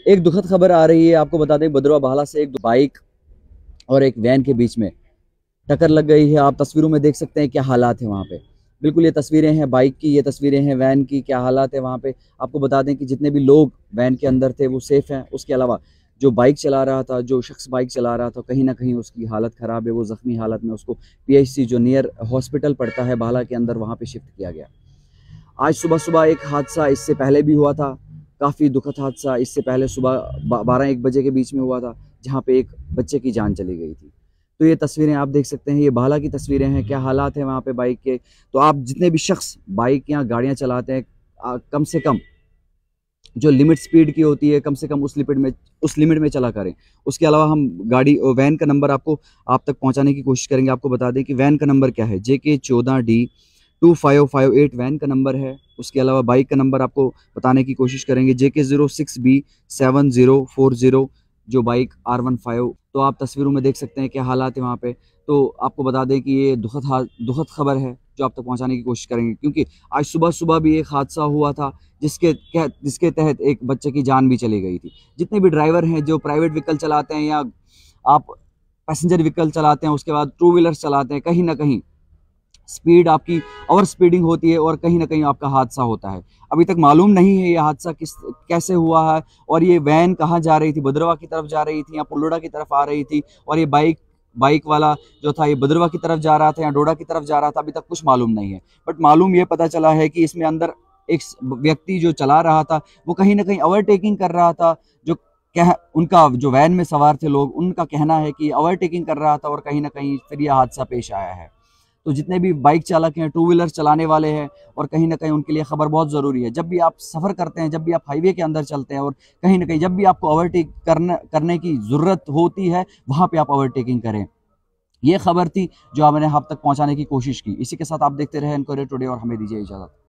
एक दुखद खबर आ रही है, आपको बता दें भद्रवा भाला से एक बाइक और एक वैन के बीच में टक्कर लग गई है। आप तस्वीरों में देख सकते हैं क्या हालात है वहाँ पे। बिल्कुल ये तस्वीरें हैं बाइक की, ये तस्वीरें हैं वैन की, क्या हालात है वहाँ पे। आपको बता दें कि जितने भी लोग वैन के अंदर थे वो सेफ हैं। उसके अलावा जो बाइक चला रहा था, जो शख्स बाइक चला रहा था, कहीं ना कहीं उसकी हालत ख़राब है। वो ज़ख्मी हालत में उसको पीएचसी जो नियर हॉस्पिटल पड़ता है भाला के अंदर, वहाँ पे शिफ्ट किया गया। आज सुबह सुबह एक हादसा इससे पहले भी हुआ था, काफ़ी दुखद हादसा इससे पहले सुबह 12-1 बजे के बीच में हुआ था, जहाँ पे एक बच्चे की जान चली गई थी। तो ये तस्वीरें आप देख सकते हैं, ये भाला की तस्वीरें हैं, क्या हालात हैं वहाँ पे बाइक के। तो आप जितने भी शख्स बाइक या गाड़ियाँ चलाते हैं, कम से कम जो लिमिट स्पीड की होती है, कम से कम उस लिमिट में चला करें। उसके अलावा हम गाड़ी वैन का नंबर आप तक पहुँचाने की कोशिश करेंगे। आपको बता दें कि वैन का नंबर क्या है, JK14D2558 वैन का नंबर है। उसके अलावा बाइक का नंबर आपको बताने की कोशिश करेंगे, JK06B7040 जो बाइक R15। तो आप तस्वीरों में देख सकते हैं क्या हालात है वहाँ पे। तो आपको बता दें कि ये दुखद खबर है जो आप तक पहुँचाने की कोशिश करेंगे, क्योंकि आज सुबह सुबह भी एक हादसा हुआ था जिसके तहत एक बच्चे की जान भी चली गई थी। जितने भी ड्राइवर हैं जो प्राइवेट व्हीकल चलाते हैं या आप पैसेंजर व्हीकल चलाते हैं, उसके बाद टू व्हीलर्स चलाते हैं, कहीं ना कहीं स्पीड आपकी ओवर स्पीडिंग होती है और कहीं ना कहीं आपका हादसा होता है। अभी तक मालूम नहीं है ये हादसा कैसे हुआ है, और ये वैन कहाँ जा रही थी, भद्रवा की तरफ जा रही थी या पुल्लोड़ा की तरफ आ रही थी, और ये बाइक वाला जो था ये भद्रवा की तरफ जा रहा था या डोडा की तरफ जा रहा था, अभी तक कुछ मालूम नहीं है। बट मालूम ये पता चला है कि इसमें अंदर एक व्यक्ति जो चला रहा था वो कहीं ना कहीं ओवरटेकिंग कर रहा था। जो उनका जो वैन में सवार थे लोग, उनका कहना है कि ओवरटेकिंग कर रहा था और कहीं ना कहीं फिर यह हादसा पेश आया है। तो जितने भी बाइक चालक हैं, टू व्हीलर चलाने वाले हैं, और कहीं ना कहीं उनके लिए खबर बहुत ज़रूरी है। जब भी आप सफ़र करते हैं, जब भी आप हाईवे के अंदर चलते हैं, और कहीं ना कहीं जब भी आपको ओवरटेक करने की ज़रूरत होती है, वहाँ पे आप ओवरटेकिंग करें। ये खबर थी जो मैंने आप तक पहुँचाने की कोशिश की। इसी के साथ आप देखते रहे एनक्वायरी टुडे और हमें दीजिए इजाज़त।